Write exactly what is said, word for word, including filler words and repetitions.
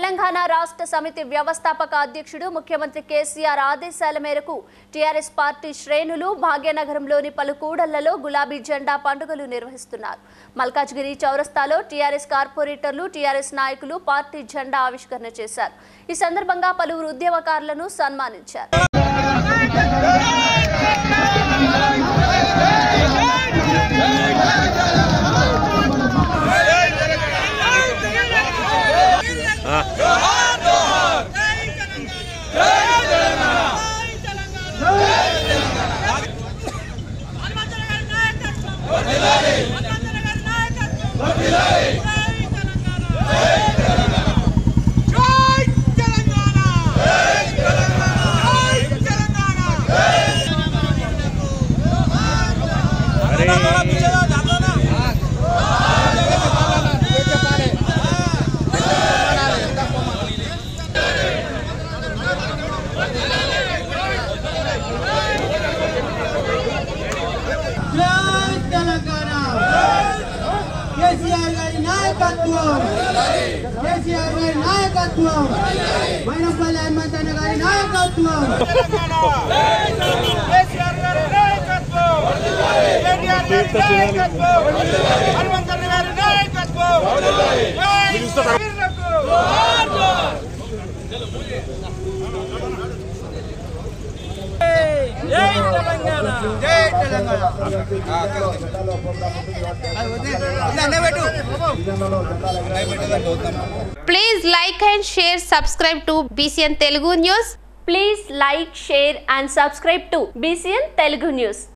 తెలంగాణ రాష్ట్ర సమితి వ్యవస్థాపక అధ్యక్షుడు ముఖ్యమంత్రి కేసీఆర్ ఆదేశాల మేరకు టీఆర్ఎస్ పార్టీ శ్రేణులు భాగ్యనగరంలోని పలు కూడళ్లలో గులాబీ జెండా పండుగలు నిర్వహిస్తున్నారు. మల్కాజ్గిరి చౌరస్తాలో టీఆర్ఎస్ కార్పొరేటర్లు, టీఆర్ఎస్ నాయకులు పార్టీ జెండా ఆవిష్కరణ చేశారు. ఈ సందర్భంగా పలువురు ఉద్యమకారులను సన్మానించారు. కేసీఆర్ గారి నాయకత్వం, కేసీఆర్ గారి నాయకత్వం, మైనంపల్లి హనుమంతన్న గారి నాయకత్వం, కేసీఆర్ గారి నాయకత్వం, కేటీఆర్ గారి నాయకత్వం, హనుమంతన్న గారి నాయకత్వం. జై తెలంగాణ, జై Telangana. Please like and share, subscribe to B C N Telugu News. Please like, share and subscribe to B C N Telugu News.